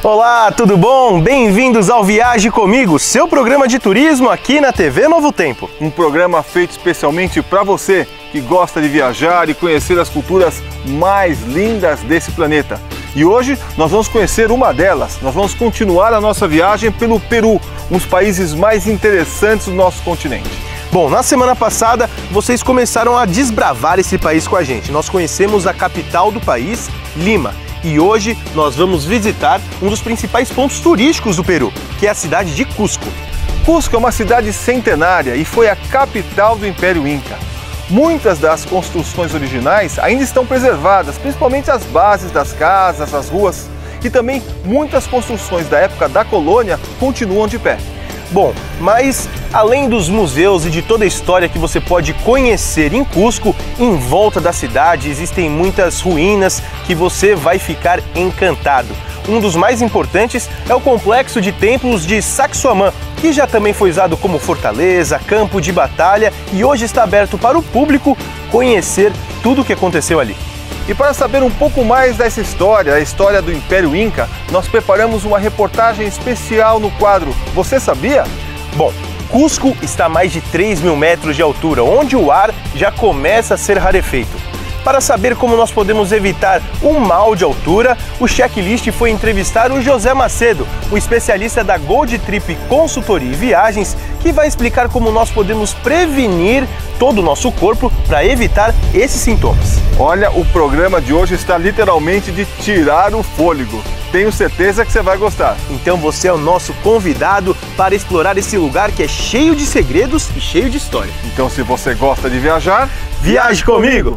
Olá, tudo bom? Bem-vindos ao Viaje Comigo, seu programa de turismo aqui na TV Novo Tempo. Um programa feito especialmente para você que gosta de viajar e conhecer as culturas mais lindas desse planeta. E hoje nós vamos conhecer uma delas. Nós vamos continuar a nossa viagem pelo Peru, um dos países mais interessantes do nosso continente. Bom, na semana passada vocês começaram a desbravar esse país com a gente. Nós conhecemos a capital do país, Lima. E hoje nós vamos visitar um dos principais pontos turísticos do Peru, que é a cidade de Cusco. Cusco é uma cidade centenária e foi a capital do Império Inca. Muitas das construções originais ainda estão preservadas, principalmente as bases das casas, as ruas, e também muitas construções da época da colônia continuam de pé. Bom, mas além dos museus e de toda a história que você pode conhecer em Cusco, em volta da cidade existem muitas ruínas que você vai ficar encantado. Um dos mais importantes é o complexo de templos de Sacsayhuamán, que já também foi usado como fortaleza, campo de batalha e hoje está aberto para o público conhecer tudo o que aconteceu ali. E para saber um pouco mais dessa história, a história do Império Inca, nós preparamos uma reportagem especial no quadro Você Sabia? Bom, Cusco está a mais de 3.000 metros de altura, onde o ar já começa a ser rarefeito. Para saber como nós podemos evitar um mal de altura, o checklist foi entrevistar o José Macedo, o especialista da Gold Trip Consultoria e Viagens, que vai explicar como nós podemos prevenir todo o nosso corpo para evitar esses sintomas. Olha, o programa de hoje está literalmente de tirar o fôlego. Tenho certeza que você vai gostar. Então você é o nosso convidado para explorar esse lugar que é cheio de segredos e cheio de história. Então se você gosta de viajar, viaje comigo!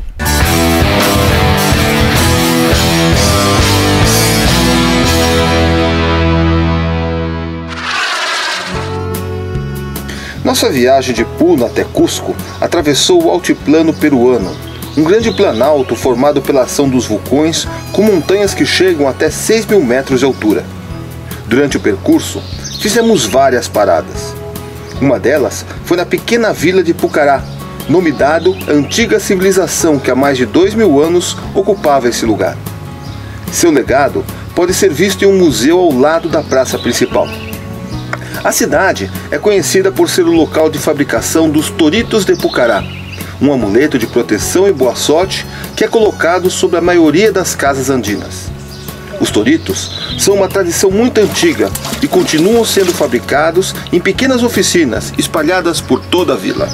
Nossa viagem de Puno até Cusco atravessou o altiplano peruano, um grande planalto formado pela ação dos vulcões com montanhas que chegam até 6.000 metros de altura. Durante o percurso, fizemos várias paradas. Uma delas foi na pequena vila de Pucará, nome dado à antiga civilização que há mais de 2.000 anos ocupava esse lugar. Seu legado pode ser visto em um museu ao lado da praça principal. A cidade é conhecida por ser o local de fabricação dos toritos de Pucará, um amuleto de proteção e boa sorte que é colocado sobre a maioria das casas andinas. Os toritos são uma tradição muito antiga e continuam sendo fabricados em pequenas oficinas espalhadas por toda a vila.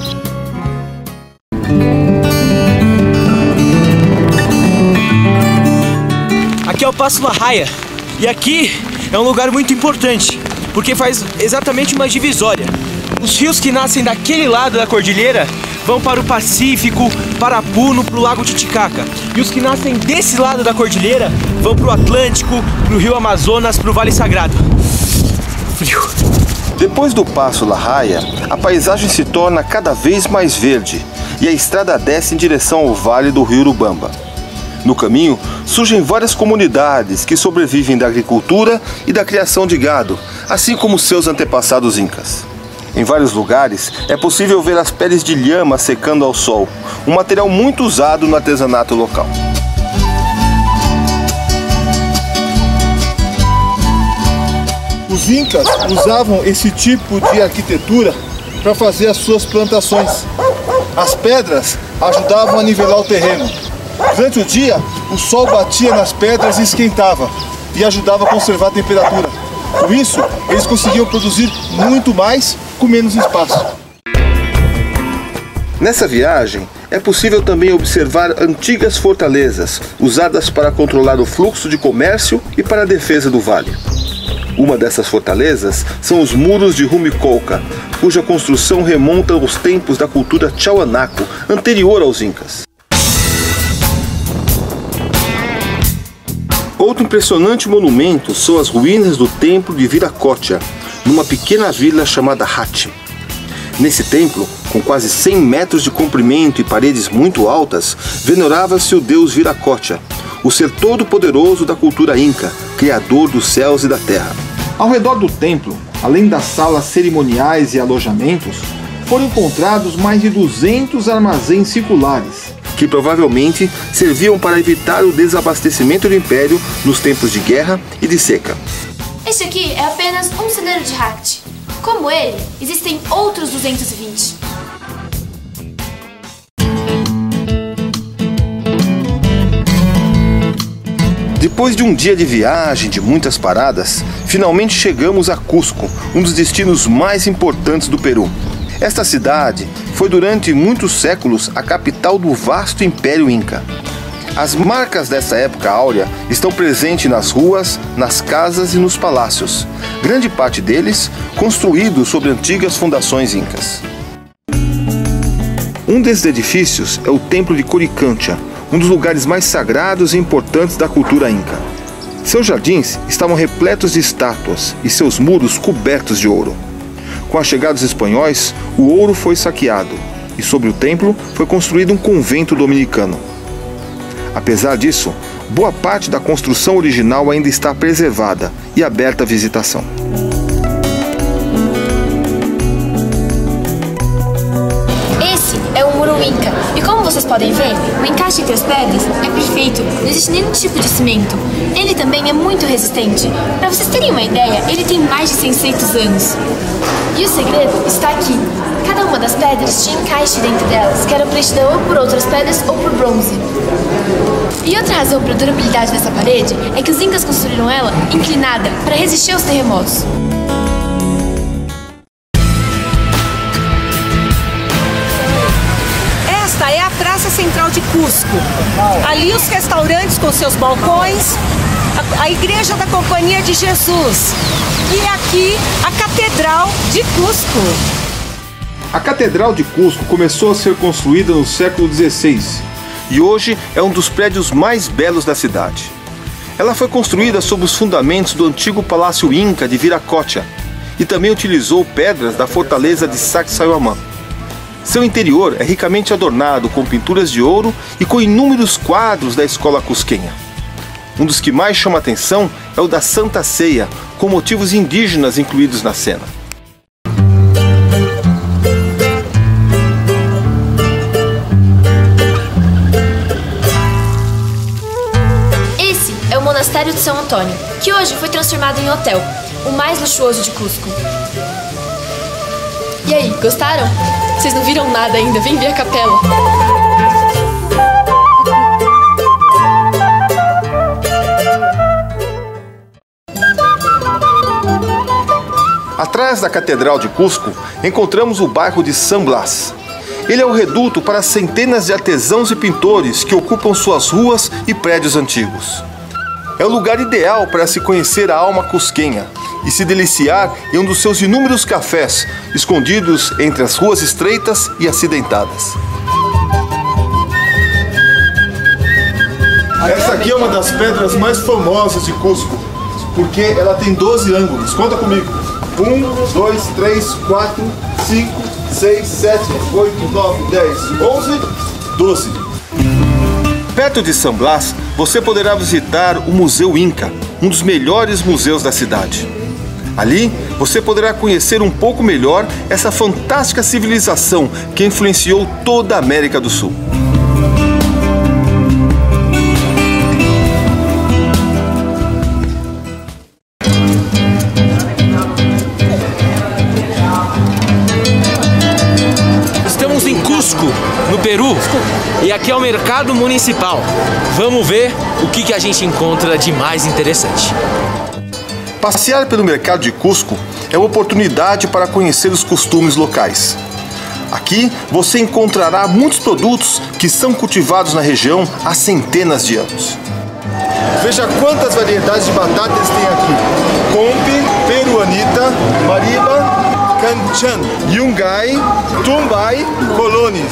Aqui é o Passo La Raya e aqui é um lugar muito importante porque faz exatamente uma divisória. Os rios que nascem daquele lado da cordilheira vão para o Pacífico, para Puno, para o Lago Titicaca. E os que nascem desse lado da cordilheira vão para o Atlântico, para o Rio Amazonas, para o Vale Sagrado. Frio. Depois do Passo La Raya, a paisagem se torna cada vez mais verde e a estrada desce em direção ao Vale do Rio Urubamba. No caminho, surgem várias comunidades que sobrevivem da agricultura e da criação de gado, assim como seus antepassados incas. Em vários lugares, é possível ver as peles de lhama secando ao sol, um material muito usado no artesanato local. Os incas usavam esse tipo de arquitetura para fazer as suas plantações. As pedras ajudavam a nivelar o terreno. Durante o dia, o sol batia nas pedras e esquentava, e ajudava a conservar a temperatura. Com isso, eles conseguiam produzir muito mais com menos espaço. Nessa viagem, é possível também observar antigas fortalezas, usadas para controlar o fluxo de comércio e para a defesa do vale. Uma dessas fortalezas são os muros de Rumicolca, cuja construção remonta aos tempos da cultura Tiahuanaco, anterior aos incas. Outro impressionante monumento são as ruínas do templo de Viracocha, numa pequena vila chamada Hache. Nesse templo, com quase 100 metros de comprimento e paredes muito altas, venerava-se o deus Viracocha, o ser todo-poderoso da cultura inca, criador dos céus e da terra. Ao redor do templo, além das salas cerimoniais e alojamentos, foram encontrados mais de 200 armazéns circulares, que provavelmente serviam para evitar o desabastecimento do Império nos tempos de guerra e de seca. Este aqui é apenas um celeiro de Hact. Como ele, existem outros 220. Depois de um dia de viagem, de muitas paradas, finalmente chegamos a Cusco, um dos destinos mais importantes do Peru. Esta cidade foi durante muitos séculos a capital do vasto Império Inca. As marcas dessa época áurea estão presentes nas ruas, nas casas e nos palácios, grande parte deles construídos sobre antigas fundações incas. Um desses edifícios é o Templo de Coricancha, um dos lugares mais sagrados e importantes da cultura inca. Seus jardins estavam repletos de estátuas e seus muros cobertos de ouro. Com a chegada dos espanhóis, o ouro foi saqueado e sobre o templo foi construído um convento dominicano. Apesar disso, boa parte da construção original ainda está preservada e aberta à visitação. Esse é o muro Inca, e como vocês podem ver, o encaixe entre as pedras é perfeito, não existe nenhum tipo de cimento. Ele também é muito resistente. Para vocês terem uma ideia, ele tem mais de 600 anos. E o segredo está aqui. Cada uma das pedras tinha encaixe dentro delas, que era preenchida ou por outras pedras ou por bronze. E outra razão para a durabilidade dessa parede é que os incas construíram ela inclinada para resistir aos terremotos. Esta é a Praça Central de Cusco. Ali os restaurantes com seus balcões, a Igreja da Companhia de Jesus e aqui a Catedral de Cusco. A Catedral de Cusco começou a ser construída no século XVI e hoje é um dos prédios mais belos da cidade. Ela foi construída sob os fundamentos do antigo Palácio Inca de Viracocha e também utilizou pedras da fortaleza de Sacsayhuamán. Seu interior é ricamente adornado com pinturas de ouro e com inúmeros quadros da escola cusquenha. Um dos que mais chama atenção é o da Santa Ceia, com motivos indígenas incluídos na cena. Esse é o Monastério de São Antônio, que hoje foi transformado em hotel, o mais luxuoso de Cusco. E aí, gostaram? Vocês não viram nada ainda, vem ver a capela. Atrás da Catedral de Cusco, encontramos o bairro de San Blas. Ele é o reduto para centenas de artesãos e pintores que ocupam suas ruas e prédios antigos. É o lugar ideal para se conhecer a alma cusquenha e se deliciar em um dos seus inúmeros cafés, escondidos entre as ruas estreitas e acidentadas. Essa aqui é uma das pedras mais famosas de Cusco, porque ela tem 12 ângulos. Conta comigo. 1, 2, 3, 4, 5, 6, 7, 8, 9, 10, 11, 12. Perto de San Blas, você poderá visitar o Museu Inca, um dos melhores museus da cidade. Ali, você poderá conhecer um pouco melhor essa fantástica civilização que influenciou toda a América do Sul. Estamos em Cusco, no Peru, e aqui é o mercado municipal. Vamos ver o que a gente encontra de mais interessante. Passear pelo mercado de Cusco é uma oportunidade para conhecer os costumes locais. Aqui você encontrará muitos produtos que são cultivados na região há centenas de anos. Veja quantas variedades de batatas tem aqui. Compi, peruanita, mariba, canchan, yungay, tumbay, colones.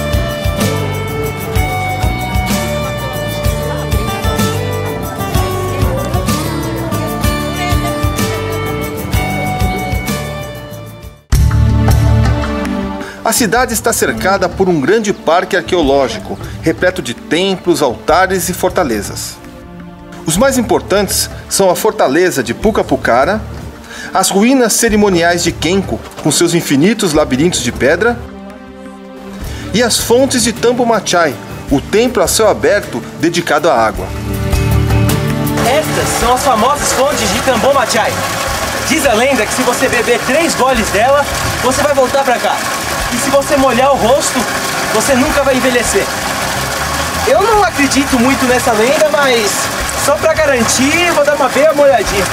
A cidade está cercada por um grande parque arqueológico, repleto de templos, altares e fortalezas. Os mais importantes são a fortaleza de Pucapucara, as ruínas cerimoniais de Kenko, com seus infinitos labirintos de pedra, e as fontes de Tambo Machai, o templo a céu aberto dedicado à água. Estas são as famosas fontes de Tambon Machai. Diz a lenda que se você beber 3 goles dela, você vai voltar pra cá. E se você molhar o rosto, você nunca vai envelhecer. Eu não acredito muito nessa lenda, mas só pra garantir, vou dar uma bela molhadinha.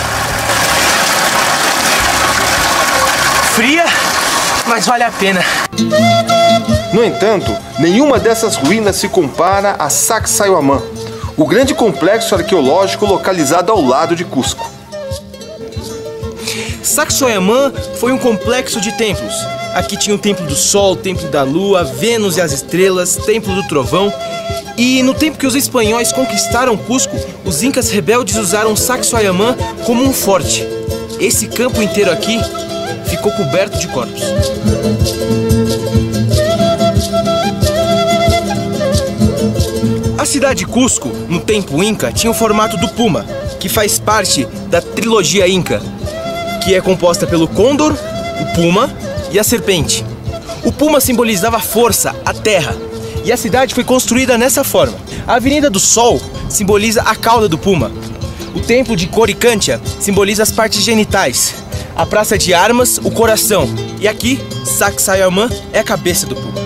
Fria, mas vale a pena. No entanto, nenhuma dessas ruínas se compara a Sacsayhuamán, o grande complexo arqueológico localizado ao lado de Cusco. Sacsayhuamán foi um complexo de templos. Aqui tinha o Templo do Sol, o Templo da Lua, Vênus e as Estrelas, Templo do Trovão. E no tempo que os espanhóis conquistaram Cusco, os incas rebeldes usaram Sacsayhuamán como um forte. Esse campo inteiro aqui ficou coberto de corpos. A cidade de Cusco, no tempo Inca, tinha o formato do puma, que faz parte da trilogia Inca, que é composta pelo côndor, o puma e a serpente. O puma simbolizava a força, a terra, e a cidade foi construída nessa forma. A Avenida do Sol simboliza a cauda do puma. O templo de Coricancha simboliza as partes genitais. A Praça de Armas, o coração. E aqui, Sacsayhuamán é a cabeça do puma.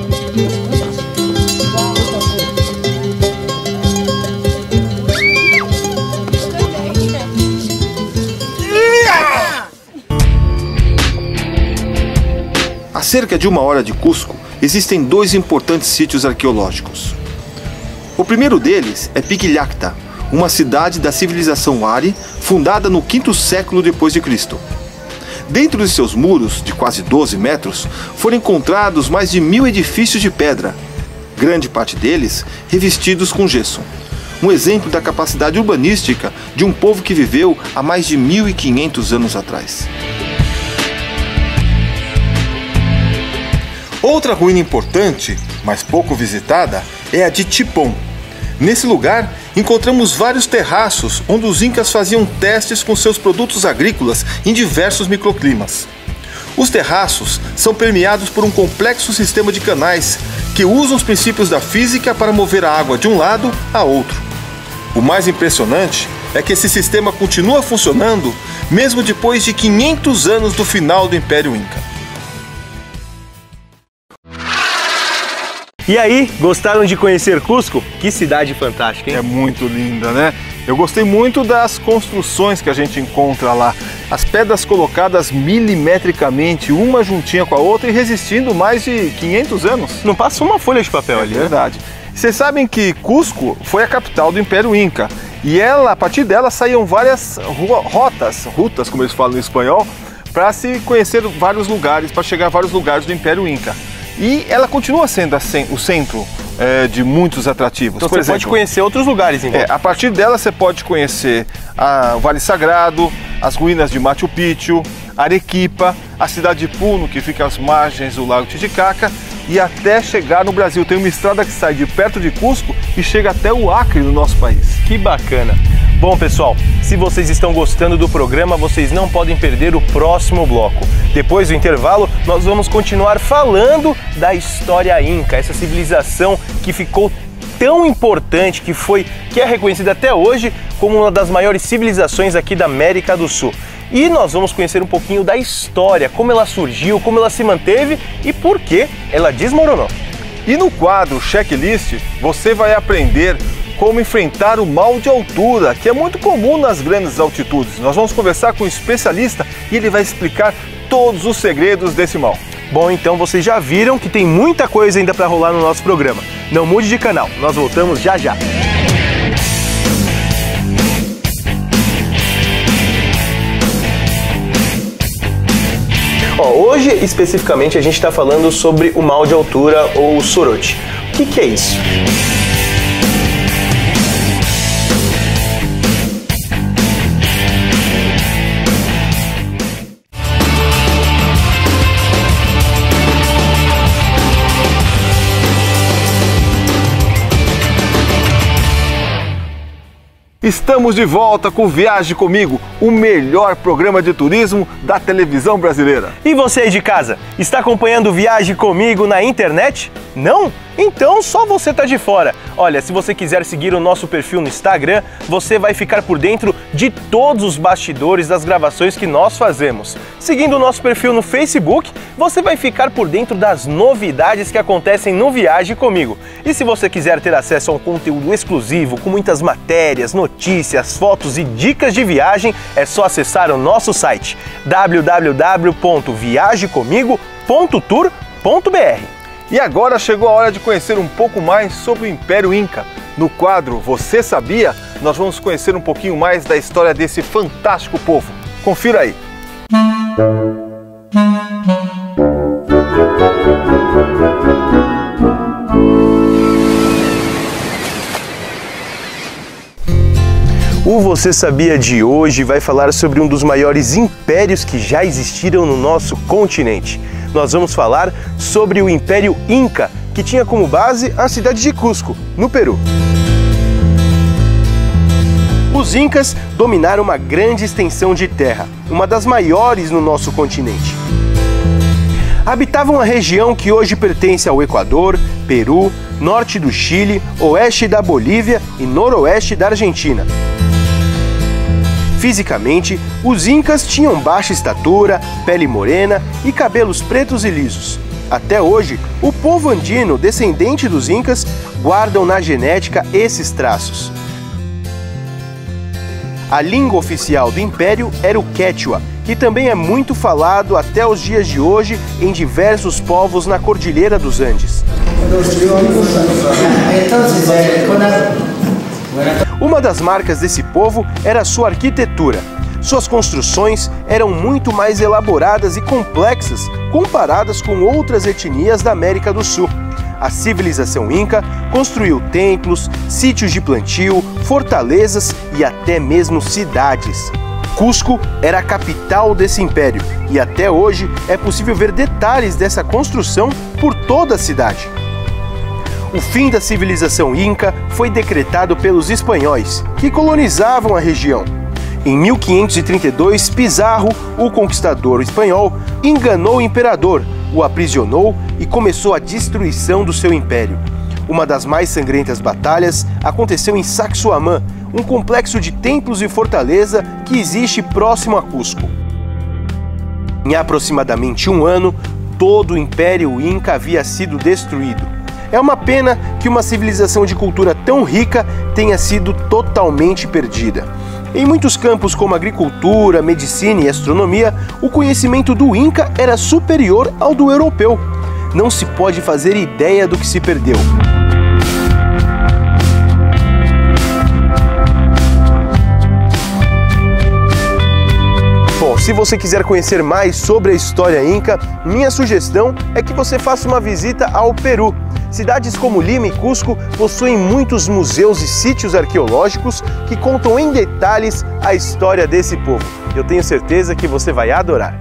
A cerca de 1 hora de Cusco, existem 2 importantes sítios arqueológicos. O primeiro deles é Piquillacta, uma cidade da civilização Ari, fundada no 5º século depois de Cristo. Dentro de seus muros, de quase 12 metros, foram encontrados mais de 1000 edifícios de pedra, grande parte deles revestidos com gesso. Um exemplo da capacidade urbanística de um povo que viveu há mais de 1500 anos atrás. Outra ruína importante, mas pouco visitada, é a de Tipon. Nesse lugar, encontramos vários terraços onde os incas faziam testes com seus produtos agrícolas em diversos microclimas. Os terraços são permeados por um complexo sistema de canais que usam os princípios da física para mover a água de um lado a outro. O mais impressionante é que esse sistema continua funcionando mesmo depois de 500 anos do final do Império Inca. E aí, gostaram de conhecer Cusco? Que cidade fantástica, hein? É muito linda, né? Eu gostei muito das construções que a gente encontra lá. As pedras colocadas milimetricamente, uma juntinha com a outra e resistindo mais de 500 anos. Não passa uma folha de papel ali, É verdade. Vocês sabem que Cusco foi a capital do Império Inca. E ela, a partir dela saíam várias rutas, como eles falam em espanhol, para se conhecer vários lugares, para chegar a vários lugares do Império Inca. E ela continua sendo o centro de muitos atrativos. Então Por você exemplo, pode conhecer outros lugares, então. a partir dela você pode conhecer o Vale Sagrado, as ruínas de Machu Picchu, Arequipa, a cidade de Puno, que fica às margens do Lago Titicaca, e até chegar no Brasil. Tem uma estrada que sai de perto de Cusco e chega até o Acre, no nosso país. Que bacana! Bom, pessoal, se vocês estão gostando do programa, vocês não podem perder o próximo bloco. Depois do intervalo, nós vamos continuar falando da história Inca, essa civilização que ficou tão importante, que é reconhecida até hoje como uma das maiores civilizações aqui da América do Sul. E nós vamos conhecer um pouquinho da história, como ela surgiu, como ela se manteve e por que ela desmoronou. E no quadro Checklist, você vai aprender como enfrentar o mal de altura, que é muito comum nas grandes altitudes. Nós vamos conversar com um especialista e ele vai explicar todos os segredos desse mal. Bom, então vocês já viram que tem muita coisa ainda para rolar no nosso programa. Não mude de canal, nós voltamos já já. Hoje, especificamente, a gente está falando sobre o mal de altura ou sorote. O que é isso? Estamos de volta com Viaje Comigo, o melhor programa de turismo da televisão brasileira. E você aí de casa, está acompanhando Viaje Comigo na internet? Não? Então só você tá de fora. Olha, se você quiser seguir o nosso perfil no Instagram, você vai ficar por dentro de todos os bastidores das gravações que nós fazemos. Seguindo o nosso perfil no Facebook, você vai ficar por dentro das novidades que acontecem no Viaje Comigo. E se você quiser ter acesso a um conteúdo exclusivo, com muitas matérias, notícias, fotos e dicas de viagem, é só acessar o nosso site www.viajecomigo.tour.br. E agora chegou a hora de conhecer um pouco mais sobre o Império Inca. No quadro Você Sabia? Nós vamos conhecer um pouquinho mais da história desse fantástico povo. Confira aí. O Você Sabia de hoje vai falar sobre um dos maiores impérios que já existiram no nosso continente. Nós vamos falar sobre o Império Inca, que tinha como base a cidade de Cusco, no Peru. Os Incas dominaram uma grande extensão de terra, uma das maiores no nosso continente. Habitavam a região que hoje pertence ao Equador, Peru, norte do Chile, oeste da Bolívia e noroeste da Argentina. Fisicamente, os Incas tinham baixa estatura, pele morena e cabelos pretos e lisos. Até hoje, o povo andino, descendente dos Incas, guardam na genética esses traços. A língua oficial do Império era o Quechua, que também é muito falado até os dias de hoje em diversos povos na Cordilheira dos Andes. Uma das marcas desse povo era a sua arquitetura. Suas construções eram muito mais elaboradas e complexas comparadas com outras etnias da América do Sul. A civilização Inca construiu templos, sítios de plantio, fortalezas e até mesmo cidades. Cusco era a capital desse império e até hoje é possível ver detalhes dessa construção por toda a cidade. O fim da civilização Inca foi decretado pelos espanhóis, que colonizavam a região. Em 1532, Pizarro, o conquistador espanhol, enganou o imperador, o aprisionou e começou a destruição do seu império. Uma das mais sangrentas batalhas aconteceu em Sacsayhuamán, um complexo de templos e fortaleza que existe próximo a Cusco. Em aproximadamente um ano, todo o Império Inca havia sido destruído. É uma pena que uma civilização de cultura tão rica tenha sido totalmente perdida. Em muitos campos como agricultura, medicina e astronomia, o conhecimento do Inca era superior ao do europeu. Não se pode fazer ideia do que se perdeu. Bom, se você quiser conhecer mais sobre a história Inca, minha sugestão é que você faça uma visita ao Peru. Cidades como Lima e Cusco possuem muitos museus e sítios arqueológicos que contam em detalhes a história desse povo. Eu tenho certeza que você vai adorar.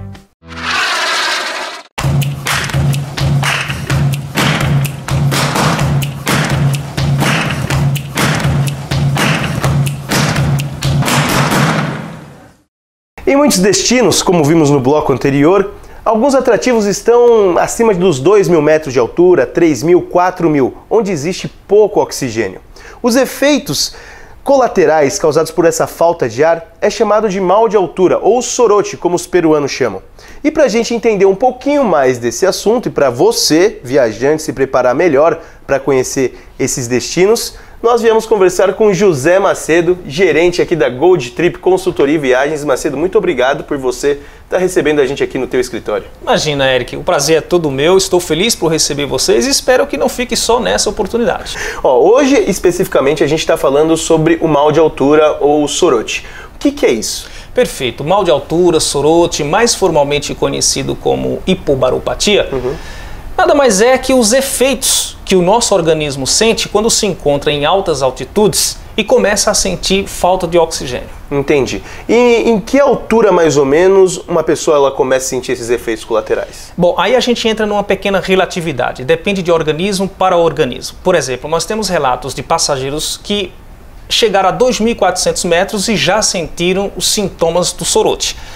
Em muitos destinos, como vimos no bloco anterior, alguns atrativos estão acima dos 2.000 metros de altura, 3.000, 4.000, onde existe pouco oxigênio. Os efeitos colaterais causados por essa falta de ar é chamado de mal de altura, ou sorote, como os peruanos chamam. E para a gente entender um pouquinho mais desse assunto e para você, viajante, se preparar melhor para conhecer esses destinos, nós viemos conversar com José Macedo, gerente aqui da Gold Trip Consultoria e Viagens. Macedo, muito obrigado por você estar recebendo a gente aqui no teu escritório. Imagina, Eric, o prazer é todo meu, estou feliz por receber vocês e espero que não fique só nessa oportunidade. Hoje, especificamente, a gente está falando sobre o mal de altura ou sorote. O que é isso? Perfeito. Mal de altura, sorote, mais formalmente conhecido como hipobaropatia, nada mais é que os efeitos que o nosso organismo sente quando se encontra em altas altitudes e começa a sentir falta de oxigênio. Entendi. E em que altura, mais ou menos, uma pessoa ela começa a sentir esses efeitos colaterais? Bom, aí a gente entra numa pequena relatividade. Depende de organismo para organismo. Por exemplo, nós temos relatos de passageiros que chegaram a 2.400 metros e já sentiram os sintomas do sorote.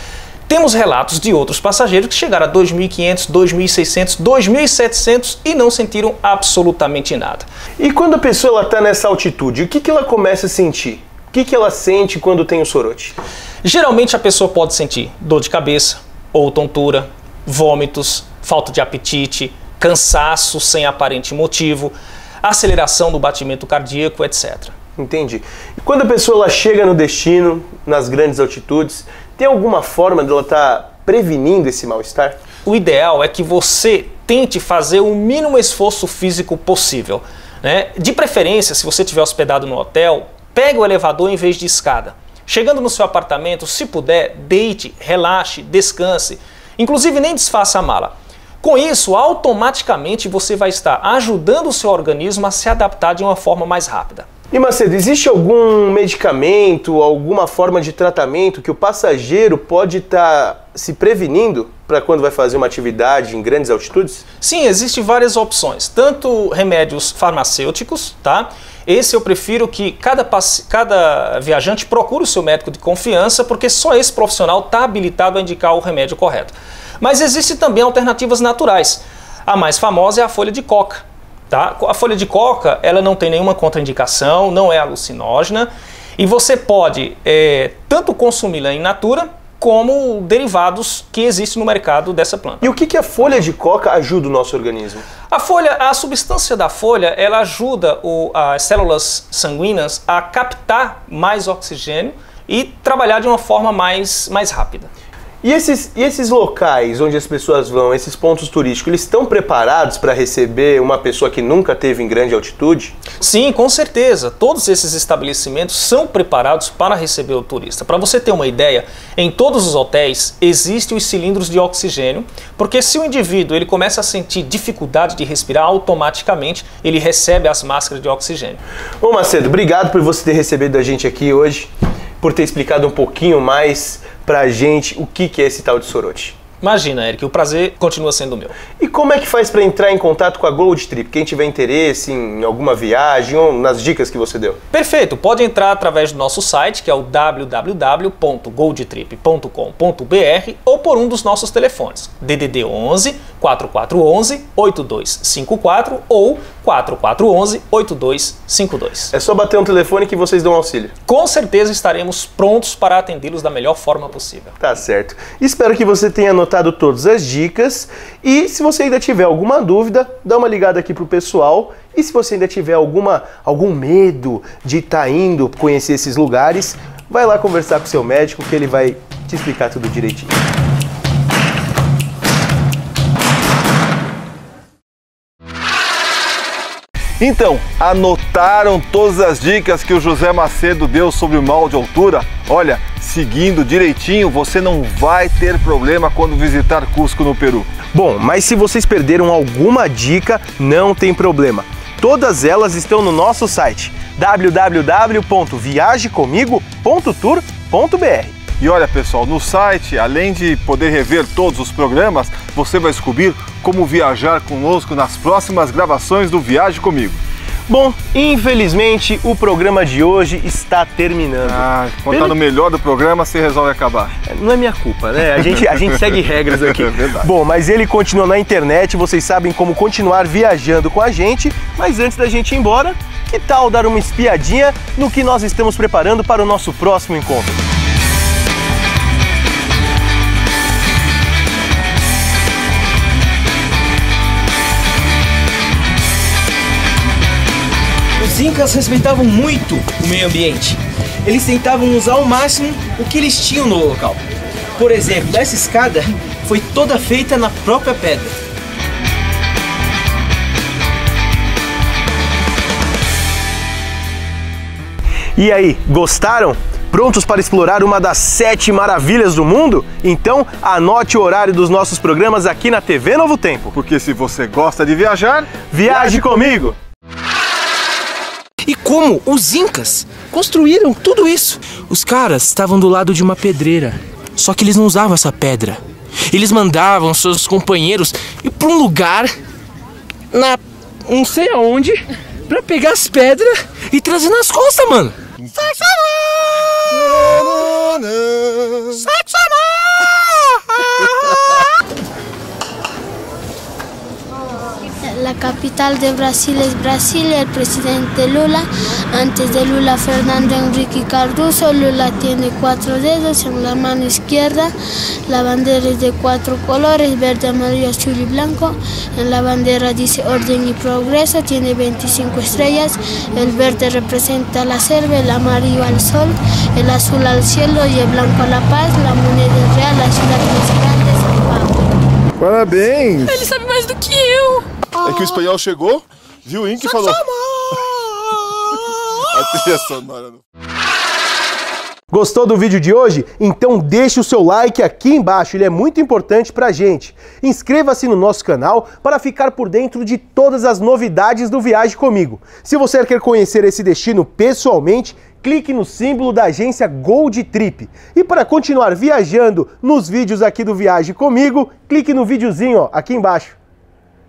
Temos relatos de outros passageiros que chegaram a 2.500, 2.600, 2.700 e não sentiram absolutamente nada. E quando a pessoa está nessa altitude, o que ela começa a sentir? O que ela sente quando tem o sorote? Geralmente a pessoa pode sentir dor de cabeça ou tontura, vômitos, falta de apetite, cansaço sem aparente motivo, aceleração do batimento cardíaco, etc. Entendi. E quando a pessoa ela chega no destino, nas grandes altitudes, tem alguma forma dela estar prevenindo esse mal-estar? O ideal é que você tente fazer o mínimo esforço físico possível, né? De preferência, se você estiver hospedado no hotel, pegue o elevador em vez de escada. Chegando no seu apartamento, se puder, deite, relaxe, descanse. Inclusive nem desfaça a mala. Com isso, automaticamente você vai estar ajudando o seu organismo a se adaptar de uma forma mais rápida. E Macedo, existe algum medicamento, alguma forma de tratamento que o passageiro pode estar se prevenindo para quando vai fazer uma atividade em grandes altitudes? Sim, existem várias opções, tanto remédios farmacêuticos, tá? Esse eu prefiro que cada viajante procure o seu médico de confiança, porque só esse profissional está habilitado a indicar o remédio correto. Mas existem também alternativas naturais. A mais famosa é a folha de coca. Tá? A folha de coca ela não tem nenhuma contraindicação, não é alucinógena e você pode tanto consumi-la in natura como derivados que existem no mercado dessa planta. E o que a folha de coca ajuda o nosso organismo? A substância da folha ela ajuda as células sanguíneas a captar mais oxigênio e trabalhar de uma forma mais rápida. E esses locais onde as pessoas vão, esses pontos turísticos, eles estão preparados para receber uma pessoa que nunca esteve em grande altitude? Sim, com certeza. Todos esses estabelecimentos são preparados para receber o turista. Para você ter uma ideia, em todos os hotéis existem os cilindros de oxigênio, porque se o indivíduo ele começa a sentir dificuldade de respirar, automaticamente ele recebe as máscaras de oxigênio. Bom, Macedo, obrigado por você ter recebido a gente aqui hoje, por ter explicado um pouquinho mais pra gente o que é esse tal de sorote. Imagina, Eric, o prazer continua sendo meu. E como é que faz para entrar em contato com a Gold Trip? Quem tiver interesse em alguma viagem ou nas dicas que você deu? Perfeito, pode entrar através do nosso site, que é o www.goldtrip.com.br ou por um dos nossos telefones, DDD 11 4411 8254 ou 4411 8252. É só bater um telefone que vocês dão auxílio. Com certeza estaremos prontos para atendê-los da melhor forma possível. Tá certo. Espero que você tenha anotado todas as dicas e se você ainda tiver alguma dúvida, dá uma ligada aqui pro pessoal e se você ainda tiver algum medo de estar indo conhecer esses lugares, vai lá conversar com o seu médico que ele vai te explicar tudo direitinho. Então, anotaram todas as dicas que o José Macedo deu sobre o mal de altura? Olha, seguindo direitinho, você não vai ter problema quando visitar Cusco no Peru. Bom, mas se vocês perderam alguma dica, não tem problema. Todas elas estão no nosso site www.viajecomigo.tour.br. E olha, pessoal, no site, além de poder rever todos os programas, você vai descobrir como viajar conosco nas próximas gravações do Viaje Comigo. Bom, infelizmente o programa de hoje está terminando. Quando tá no melhor do programa, você resolve acabar. Não é minha culpa, né? A gente segue regras aqui. É verdade. Bom, mas ele continua na internet, vocês sabem como continuar viajando com a gente. Mas antes da gente ir embora, que tal dar uma espiadinha no que nós estamos preparando para o nosso próximo encontro? Os incas respeitavam muito o meio ambiente. Eles tentavam usar ao máximo o que eles tinham no local. Por exemplo, essa escada foi toda feita na própria pedra. E aí, gostaram? Prontos para explorar uma das 7 maravilhas do mundo? Então anote o horário dos nossos programas aqui na TV Novo Tempo. Porque se você gosta de viajar, viaje comigo! E como os incas construíram tudo isso? Os caras estavam do lado de uma pedreira, só que eles não usavam essa pedra. Eles mandavam seus companheiros ir para um lugar, não sei aonde, para pegar as pedras e trazer nas costas, mano. Sexo amor! capital de Brasil es Brasilia, el presidente Lula. Antes de Lula, Fernando Henrique Cardoso. Lula tiene 4 dedos en la mano izquierda. La bandera es de 4 colores, verde, amarillo, azul y blanco. En la bandera dice orden y progreso, tiene 25 estrellas. El verde representa la selva, el amarillo al sol, el azul al cielo y el blanco a la paz. La moneda real, la ciudad más grande es Zimbábue. Parabéns! Ele sabe mais do que eu. É que o espanhol chegou, viu o Inca e falou... A trilha sonora. Gostou do vídeo de hoje? Então deixe o seu like aqui embaixo, ele é muito importante pra gente. Inscreva-se no nosso canal para ficar por dentro de todas as novidades do Viaje Comigo. Se você quer conhecer esse destino pessoalmente, clique no símbolo da agência Gold Trip. E para continuar viajando nos vídeos aqui do Viaje Comigo, clique no videozinho aqui embaixo.